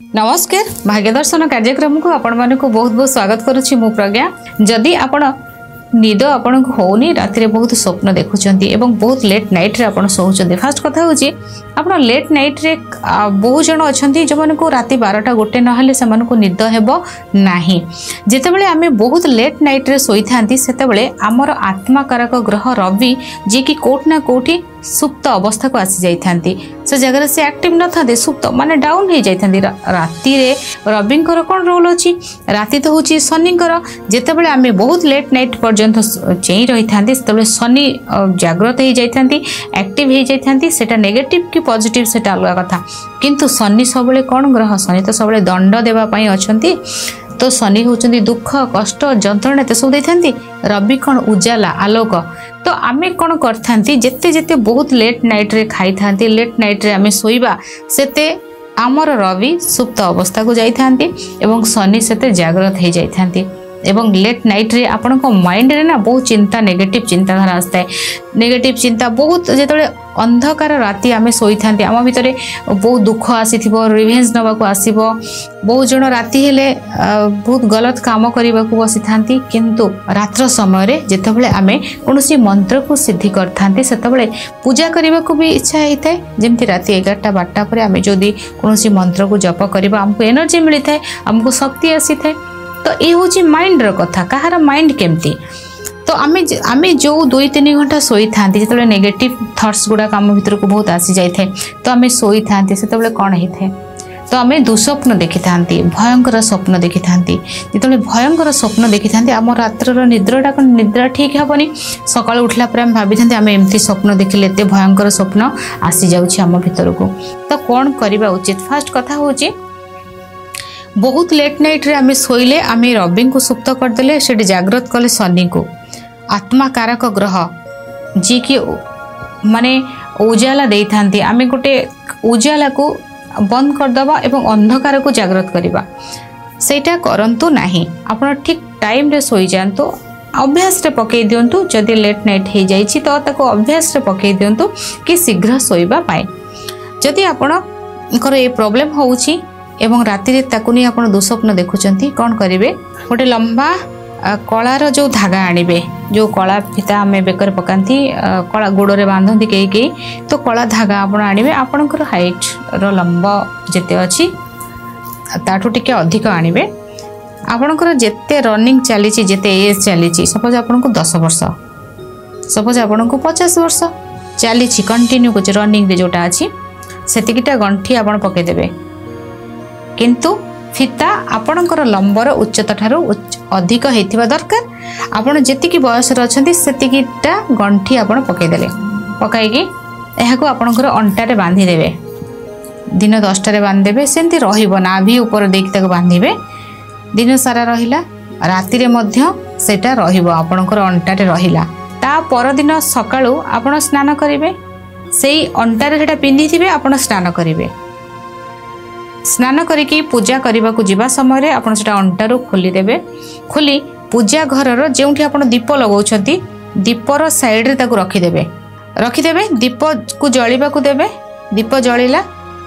नमस्कार भाग्यदर्शन कार्यक्रम को आपण मानक बहुत बहुत स्वागत करुच्ची मु प्रज्ञा। जदि आपण निद आपण होनी राति बहुत स्वप्न देखुंट एवं बहुत लेट नाइट रे आपण सोचते फास्ट कथा हूँ आप लेट नाइट रे बहुत जन अच्छा जो मन को राति 12टा गोटे नहले से निद हेब नाही। जितेबाला आम बहुत लेट नाइट रे सोई था से आमर आत्माकारक ग्रह रवि जी कि कोठना कोठी सुप्त अवस्था को आसी जाइथांती से जगह से एक्टिव न था सुप्त माने डाउन हो जाइथांती। राति रे रविंकर कौन रोल अच्छी राति तो हूँ शनिंकर जितेबाला आम बहुत लेट नाइट पर्यंत चेई रही था से शनि जागृत हो जाइथांती एक्टिव हो जाइथांती सेटा नेगेटिव कि पॉजिटिव सेटा अलग कथा किंतु शनि सब कौन ग्रह शनि तो सब दंड देवा पाई अछंती तो शनि होचंदी दुख कष्ट जंत्रणा ते सब देथांती रवि कौन उजाला आलोक तो आमे कौन करथांती जेते जेते बहुत लेट नाइट रे खाई थांती लेट नाइट रे आमे सोइबा सेते आमर रवि सुप्त अवस्था को जाइथांती एवं शनि सेते जागृत हो जाइथांती एवं लेट नाइट रे आपण को माइंड रे ना बहुत चिंता नेगेटिव चिंताधारा आसता है नेगेटिव चिंता बहुत जेतले अंधकार राति आमे सोई थांती आम भितरे बहुत दुख आसीथिबो रिवेंज नबा को आसीबो बहुत जण राति हेले बहुत गलत काम करबा को बसी थांती किंतु रात्र समय रे जेतबेले आमे कोनोसी मंत्र को सिद्धि करथांती सेतबेले पूजा करबा को भी इच्छा हेइथाय जेमति राति 11टा 12टा परे आमे जदी कोनोसी मंत्र को जप करबा हमको एनर्जी मिलिथाय हमको शक्ति आसीथाय तो ये हूँ माइंड कथा कहार माइंड केमती तो आमे जो 2-3 घंटा सोई था जो नेगेटिव थॉट्स गुड़ाक आम भर को बहुत आसी जाए तो आमे सोई था से कौन होता है तो आमे दुस्वप्न देखी था भयंकर स्वप्न देखी था जो भयंकर स्वप्न देखी था आम रात्र निद्रा ठीक हेनी सकाल उठला पर आम भाभी था आम एमती स्वप्न देखिले एत भयंकर स्वप्न आसी जाम भर को तो कौन करवा उचित फास्ट कथा हूँ बहुत लेट नाइट रे आमे सोइले आमे रवि को सुप्त करदेले से जागृत कले शनि को आत्माकारक ग्रह जी कि माने उजाला दे थांती आमे गोटे उजाला को बंद करदबा एवं अंधकार को जागृत करबा सेटा करंतु नाही आपण ठीक टाइम रे सोई जानतो अभ्यास रे पकई दियंतु जदि लेट नाइट हो जाइछि तो ताको अभ्यास रे पकई दियंतु कि शीघ्र सोइबा पाए जदि आपण कर ए प्रॉब्लम होउछि एवं राति ताकू नहीं आप दुस्वप्न देखुंट कौन करेंगे गोटे लंबा कलार जो धागा आनिबे जो कला फिता आम बेकर पकाती कला गोड़े बांधती कई तो कला धागा आप आनिबे आपणकर हाइट रो लंबा जेते अच्छी ताठू टिके अधिक आनिबे आपणकर जेते रनिंग चली जेते एज चली सपोज आपन को 10 वर्ष सपोज आपन को 50 वर्ष चली कंटिन्यू कुछ रनिंग रे जोटा अच्छी सेतिकिटा गंठी आप पकईदेवे किंतु फिता आपणकर लंबर उच्चता ठारू अधिक होइथिबा दरकार आपण जेतिकी बयस रे अछंती सेतिकीटा गंठी आपण पकईदेले पकाइकी एहाको आपणकर अंटारे बांधी देबे दिन 10टारे बांधी देबे सेंती रहिबो नाभि ऊपर देख तक बांधीबे दिन सारा रहिला राति रे मध्य सेटा रहिबो आपणकर अंटारे रहिला ता पर दिन सकाळू आपण स्नान करिवे सेई अंटारे सेटा पिंधी थिबे आपण स्नान करिवे स्नान करिकी पूजा करने को जीवा समय आपन सेटा अंटारू खोली देबे खोली पूजा घर जोठी आपन दीप लगाउछंती दीपर साइड रे ताकू रखिदेबे दीप को जलिबा को देबे दीप जलिला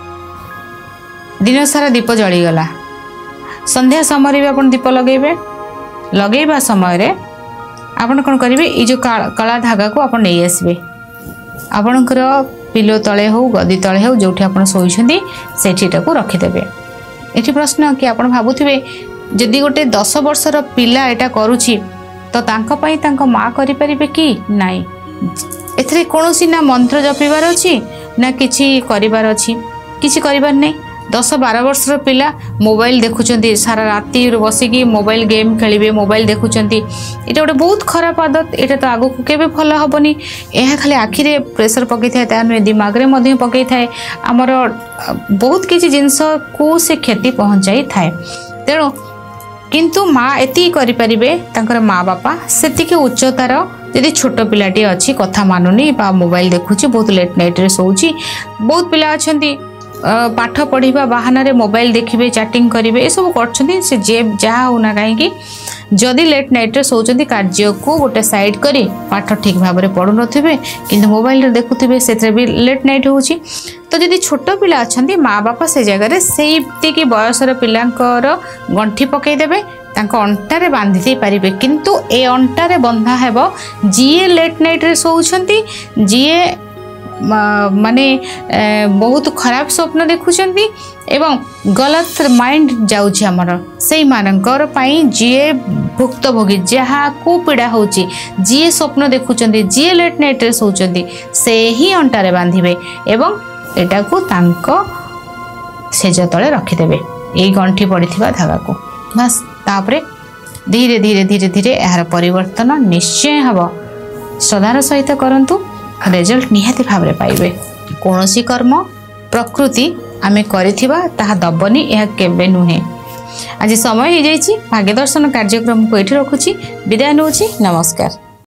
दिन सारा दीप जलिगला संध्या समय भी आपन दीप लगेबा समय रे आपन कोन करिवे ई जो काला धागा को आपन नै आसबे आपनकर पिलो तले हो गदी तले हो जो आप शोचती सेठीटा को रखिदेवे। ये प्रश्न कि आप भावुवे जदि गोटे 10 वर्षर पिला एटा करुछि तो तांको पई तांको माँ करिपारिबे कि नाई एथरे कोनोसी ना मंत्र जपिबार अछि ना किछि करिबार अछि किछि करिबार नै 10-12 वर्षर पिला मोबाइल देखुचंती सारा राति बसिकी मोबाइल गेम खेलिबे मोबाइल देखुचंती एटा गोटे बहुत खराब आदत एटा तो आगो केबे भल हबनी एहा खाली आखिरे प्रेशर पकई थाए ता दिमाग रे मध्य पकई थाए हमर बहुत किछि जिंस को से क्षति पहुंचाई थाए तेणु किंतु माँ एति करि परिबे तांकर माँ बापा सेतिके उच्चतार यदि छोट पिलाटी अच्छी कथा मानुनी बा मोबाइल देखुची बहुत लेट नाइट रे सोउची बहुत पिला अछंती पाठ पढ़ा बाहाना मोबाइल देखिए चैटिंग करेंगे ये सब कर जहाँ होना कहीं जदि लेट नाइट रे सोचती कार्य को गोटे साइड करी पाठ ठीक भाव में पढ़ु नथिबे किंतु मोबाइल देखुवे से भी लेट नाइट होची। तो जदि छोट पिला अच्छा माँ बापा से जगह से बयसर पिलांकर गंठी पकईदेवे अंटारे बांधि दे पारे किंतु ए अंटारे बंधा हेब जीए लेट नाइट रे सोचती जीए माने बहुत खराब स्वप्न देखुंट एवं गलत माइंड जाउछि हमर से मानकर पई जीए भुक्तभोगी जहाँ को पीड़ा होची जीए स्वप्न देखुंट जीए लेट नाइट रे सोचती से ही अंटारे बांधिबे एवं एटा को तांको सेज तले रखिदेबे एई गंठी पड़िथिबा धागा को बस तापरे धीरे धीरे धीरे धीरे यार परिवर्तन निश्चय हब। श्रद्धार सहित करंतु रिजल्ट निहाती भाव में पाइबे। कौनसी कर्म प्रकृति आमे करिथिबा ताहा दबनी यह केबे नुहे। आज समय हो जाइछि भाग्य दर्शन कार्यक्रम को एठी रखुछि विदाय नउछि नमस्कार।